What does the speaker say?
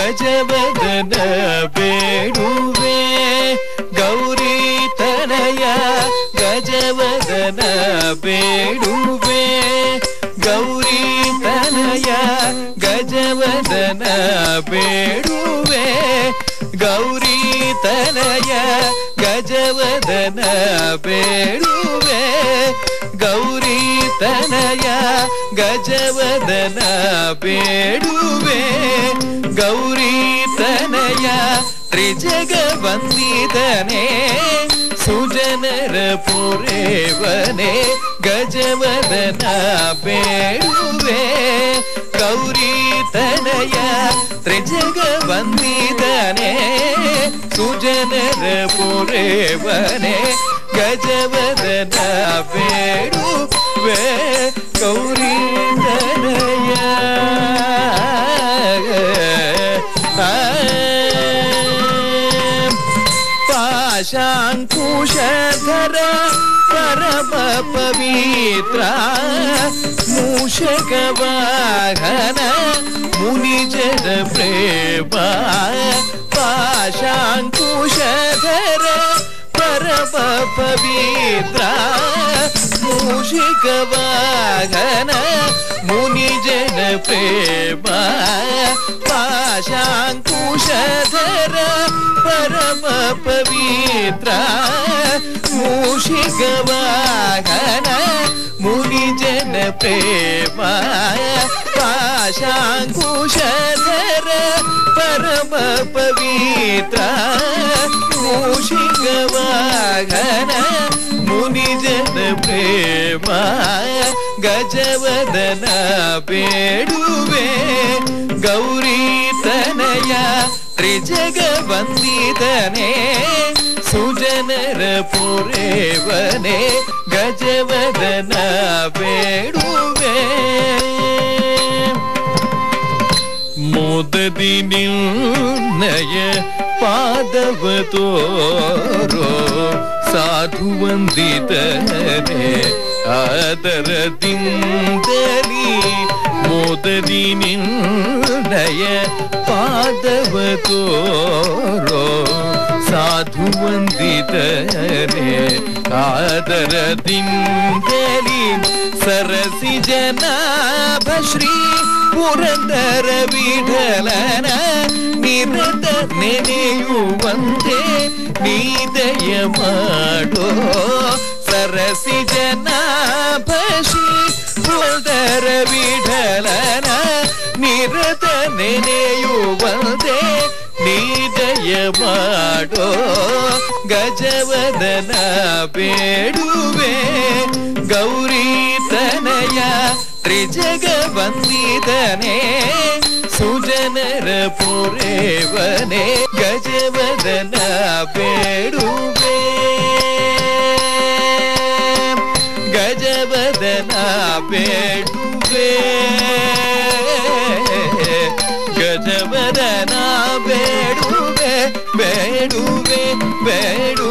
ಗಜವದನ ಬೇಡುವೆ ಗೌರಿ ತನಯ ಗಜವದನ ಬೇಡುವೆ ಗೌರಿ ತನಯ ಗಜವದನ ಬೇಡುವೆ ಗೌರಿ ತನಯ ಗಜವದನ ಬೇಡುವೆ ಗೌರಿ ತನಯ ಗಜವದನ ಬೇಡುವೆ ಗೌರಿ ತನಯ ತ್ರಿಜಗ ವಂದಿತನೇ ಸುಜನರ ಪುರೇವನೆ ಗಜವದನ ಬೇಡುವೆ ಗೌರಿ ತನಯ ತ್ರಿಜಗ ವಂದಿತನೇ ಸುಜನರ ಪುರೇವನೆ ಗಜವದನ ಬೇಡುವೆ ಗೌರಿ ತನಯ ಪಾಶಾಂಕುಶಧರ ಪರಮ ಪವಿತ್ರ ಮೂಷಕ ವಾಹನ ಮುನಿಜನ ಪ್ರೇಮ ಪಾಶಾಂಕುಶಧರ ಪರಮ ಪವಿತ್ರ ಮೂಷಿಕ ವಾಹನ ಮುನಿಜನ ಪ್ರೇಮ ಪಾಶಾಂಕುಶಧರ ಪರಮ ಪವಿತ್ರ ಮೂಷಿಕ ವಾಹನ ಮುನಿಜನ ಪ್ರೇಮ ಪಾಶಾಂಕುಶಧರ ಪರಮ ಪವಿತ್ರ ಮೂಷಿಕ ವಾಹನ ಮುನಿಜನ ಪ್ರೇಮ ಗಜವದನ ಬೇಡುವೆ ಗೌರಿ ತನಯ ತ್ರಿಜಗ ವಂದಿತನೇ ಸುಜನರ ಪುರೇವನೆ ಗಜವದನ ಬೇಡುವೆ ಮೋದದಿ ನಿನ್ನಯ ಪಾದವ ತೋರೋ ಸಾಧು ವಂದಿತನೇ ಆದರದಿಂದಲಿ ಮೋದದಿ ನಿನ್ನಯ ಪಾದವ ತೋರೋ ಸಾಧು ವಂದಿತನೇ ಆದರದಿಂದಲಿ ಸರಸಿ ಜನಾಭ ಶ್ರೀ ಪುರಂದರ ವಿಠಲನ ನಿರತ ನೆನೆಯುವಂತೆ ನೀದಯ ಮಾಡೋ ಸರಸಿ ಜನಾಭ ಶ್ರೀ ಪುರಂದರ ವಿಠಲನ ನಿರತ ನೆನೆಯುವಂತೆ ನೀದಯ ಮಾಡೋ ಗಜವದನ ಬೇಡುವೆ ಗೌರಿ ತನಯ ತ್ರಿಜಗ ವಂದಿತನೇ ಸುಜನರ ಪುರೇವನೆ ಗಜವದನ ಬೇಡುವೆ ಗಜವದನ ಬೇಡುವೆ ಗಜವದನ ಬೇಡುವೆ ಬೇಡುವೆ ಬೇಡು